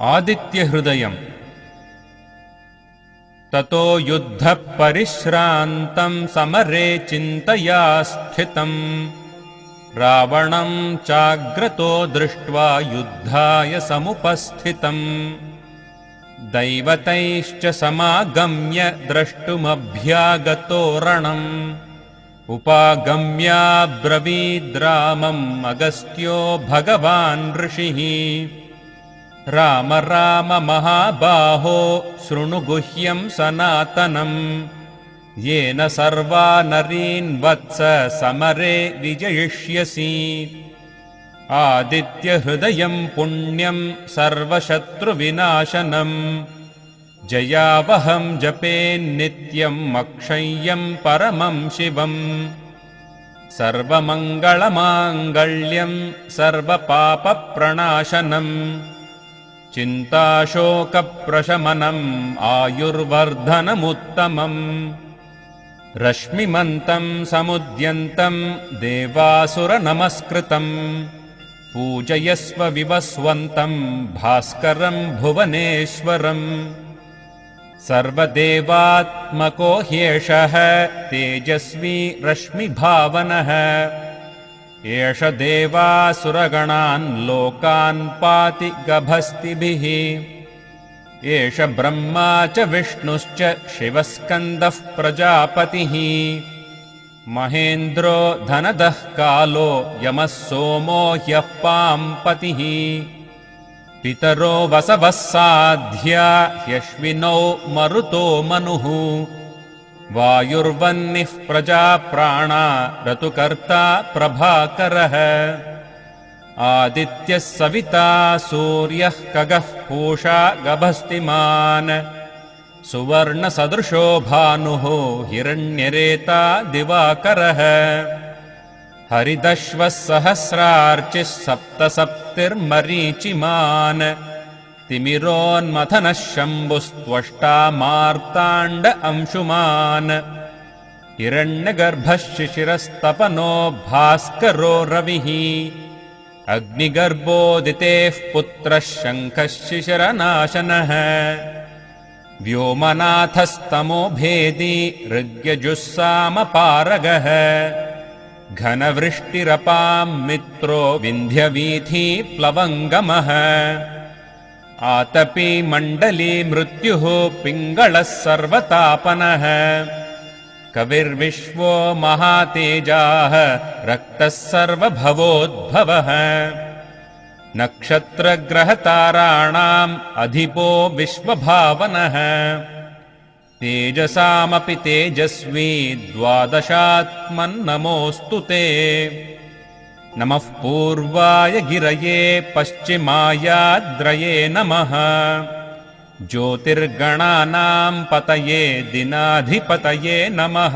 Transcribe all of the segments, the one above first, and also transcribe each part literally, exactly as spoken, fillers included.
आदित्यहृदयम्। ततो युद्धः परिश्रान्तं समरे चिन्तया स्थितम् रावणं चाग्रतो दृष्ट्वा युद्धाय समुपस्थितम् दैवतैश्च समागम्य द्रष्टुमभ्यागतो रणम् उपागम्याब्रवीद्रामम् अगस्त्यो भगवान् ऋषिः राम राम महाबाहो शृणु गुह्यं सनातनम् येन सर्वा नरीन् वत्स समरे विजयिष्यसि आदित्यहृदयं पुण्यं सर्वशत्रुविनाशनम् जयावहं जपेन्नित्यम् अक्षय्यं परमं शिवम् सर्वमङ्गलमाङ्गल्यं सर्वपापप्रणाशनम् चिन्ताशोकप्रशमनम् आयुर्वर्धनमुत्तमम् रश्मिमन्तं समुद्यन्तं देवासुरनमस्कृतम् पूजयस्व विवस्वन्तं भास्करं भुवनेश्वरम् सर्वदेवात्मको ह्येषः तेजस्वी रश्मिभावनः एष देवासुरगणान् लोकान् पाति गभस्तिभिः एष ब्रह्मा च विष्णुश्च शिवस्कन्दः प्रजापतिः महेन्द्रो धनदः कालो यमः सोमो ह्यः पाम्पतिः पितरो वसवः साध्या ह्यश्विनौ मरुतो मनुः वायुर्वह्निः प्रजाप्राणा ऋतुकर्ता प्रभाकरः आदित्यः सविता सूर्यः खगः पूषा गभस्तिमान् सुवर्णसदृशो भानुः हिरण्यरेता दिवाकरः हरिदश्वः सहस्रार्चिः सप्तसप्तिर्मरीचिमान् तिमिरोन्मथनः शम्भुस्त्वष्टा मार्ताण्ड अंशुमान् हिरण्यगर्भः शिशिरस्तपनो भास्करो रविः अग्निगर्भोदितेः पुत्रः शङ्खः शिशिरनाशनः व्योमनाथस्तमोभेदी ऋग्यजुस्सामपारगः घनवृष्टिरपां मित्रो विन्ध्यवीथी प्लवङ्गमः आतपी मण्डली मृत्युः पिङ्गळः सर्वतापनः कविर्विश्वो महातेजाः रक्तः सर्वभवोद्भवः नक्षत्रग्रहताराणाम् अधिपो विश्वभावनः तेजसामपि तेजस्वी द्वादशात्मन्नमोऽस्तु ते नमः पूर्वाय गिरये पश्चिमायाद्रये नमः ज्योतिर्गणानां पतये दिनाधिपतये नमः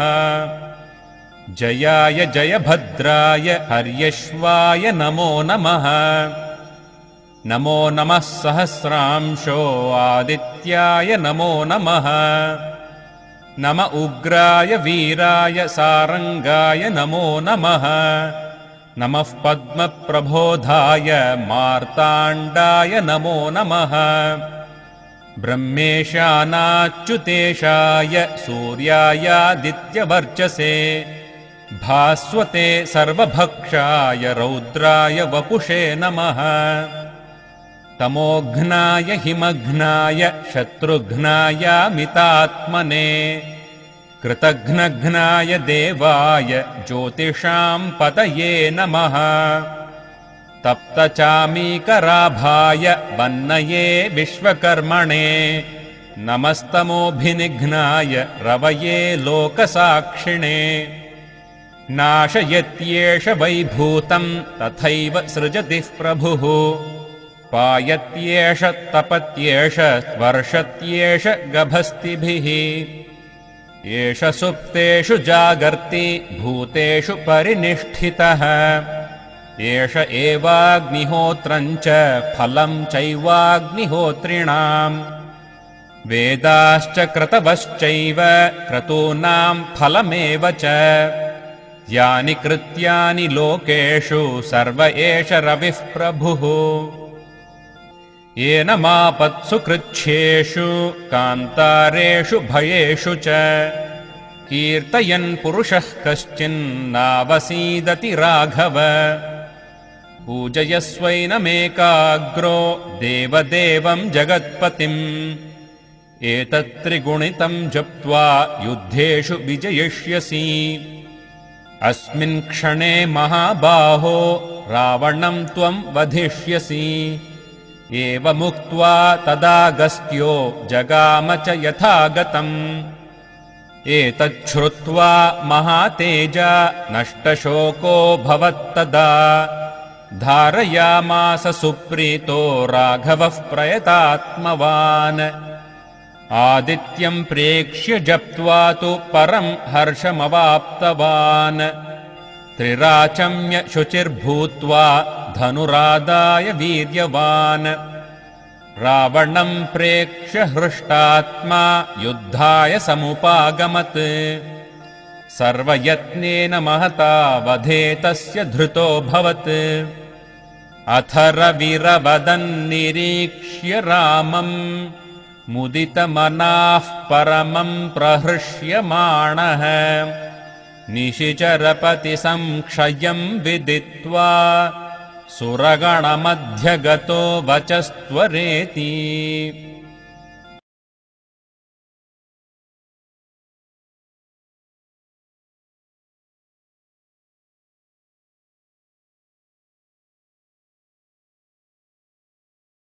जयाय जयभद्राय हर्यश्वाय नमो नमः नमो नमः सहस्रांशो आदित्याय नमो नमः नम उग्राय वीराय सारंगाय नमो नमः नमः पद्मप्रबोधाय मार्ताण्डाय नमो नमः ब्रह्मेशानाच्युतेशाय सूर्यायादित्यवर्चसे भास्वते सर्वभक्षाय रौद्राय वपुषे नमः तमोघ्नाय हिमघ्नाय शत्रुघ्नायामितात्मने कृतघ्नघ्नाय देवाय ज्योतिषां पतये नमः तप्तचामीकराभाय वह्नये विश्वकर्मणे नमस्तमोभिनिघ्नाय रवये लोकसाक्षिणे नाशयत्येष वैभूतं तथैव सृजति प्रभुः पायत्येष तपत्येष वर्षत्येष गभस्तिभिः एष सुप्तेषु जागर्ति भूतेषु परिनिष्ठितः एष एवाग्निहोत्रं च फलं चैवाग्निहोत्रिणाम् वेदाश्च क्रतवश्चैव क्रतूनां फलमेव च यानि कृत्यानि लोकेषु सर्व एष रविः प्रभुः येन मापत्सु कृच्छ्रेषु कान्तारेषु भयेषु च कीर्तयन् पुरुषः कश्चिन्नावसीदति राघव पूजयस्वैनमेकाग्रो देवदेवं जगत्पतिम् एतत्त्रिगुणितं जप्त्वा युद्धेषु विजयिष्यसि अस्मिन् क्षणे महाबाहो रावणं त्वं वधिष्यसि एवमुक्त्वा तदागस्त्यो जगाम च यथागतम् एतच्छ्रुत्वा महातेजा नष्टशोको भवत्तदा धारयामास सुप्रीतो राघवः प्रयतात्मवान् आदित्यं प्रेक्ष्य जप्त्वा तु परं हर्षमवाप्तवान् त्रिराचम्य शुचिर्भूत्वा धनुरादाय वीर्यवान् रावणं प्रेक्ष्य हृष्टात्मा युद्धाय समुपागमत् सर्वयत्नेन महता वधे तस्य धृतोऽभवत् अथ रविरवदन्निरीक्ष्य रामम् मुदितमनाः परमं प्रहृष्यमाणः निशिचरपतिसंक्षयं विदित्वा सुरगणमध्यगतो वचस्त्वरेति।